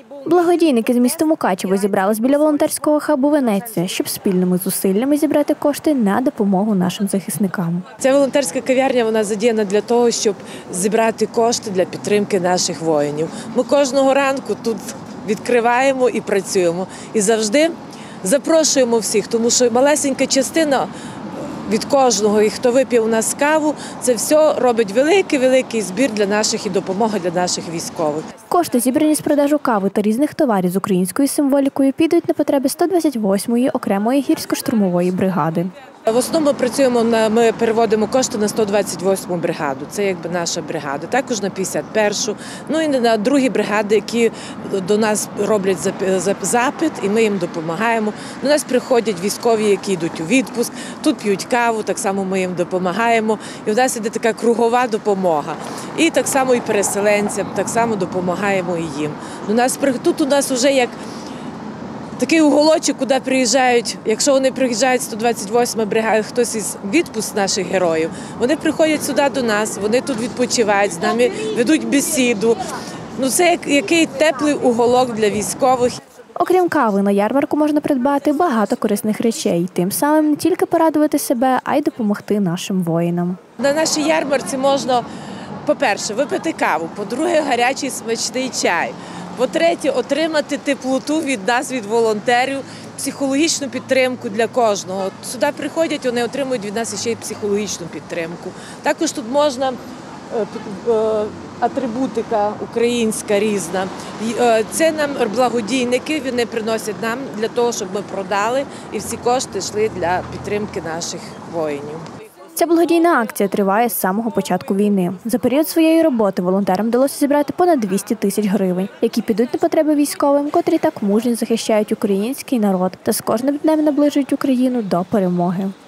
Благодійники з міста Мукачево зібрались біля волонтерського хабу «Венеція», щоб спільними зусиллями зібрати кошти на допомогу нашим захисникам. Ця волонтерська кав'ярня, вона задіяна для того, щоб зібрати кошти для підтримки наших воїнів. Ми кожного ранку тут відкриваємо і працюємо. І завжди запрошуємо всіх, тому що малесенька частина від кожного, і хто вип'є у нас каву, це все робить великий збір для наших і допомога для наших військових. Кошти, зібрані з продажу кави та різних товарів з українською символікою, підуть на потреби 128-ї окремої гірсько-штурмової бригади. В основному ми переводимо кошти на 128-му бригаду, це якби наша бригада, також на 51-шу, ну і на другі бригади, які до нас роблять запит, і ми їм допомагаємо. До нас приходять військові, які йдуть у відпуск, тут п'ють каву, так само ми їм допомагаємо. І в нас іде така кругова допомога. І так само і переселенцям, так само допомагаємо і їм. Тут у нас вже як такий уголочок, куди приїжджають, якщо вони приїжджають 128-ма бригада, хтось із відпуск наших героїв, вони приходять сюди до нас, вони тут відпочивають, з нами ведуть бесіду. Це який теплий уголок для військових. Окрім кави, на ярмарку можна придбати багато корисних речей. Тим самим не тільки порадувати себе, а й допомогти нашим воїнам. На нашій ярмарці можна, по-перше, випити каву, по-друге, гарячий смачний чай. По-третє, отримати теплоту від нас, від волонтерів, психологічну підтримку для кожного. Сюди приходять, вони отримують від нас ще й психологічну підтримку. Також тут можна атрибутика українська різна. Це нам благодійники, вони приносять нам для того, щоб ми продали, і всі кошти йшли для підтримки наших воїнів. Ця благодійна акція триває з самого початку війни. За період своєї роботи волонтерам вдалося зібрати понад 200 тисяч гривень, які підуть на потреби військовим, котрі так мужньо захищають український народ та з кожним днем наближують Україну до перемоги.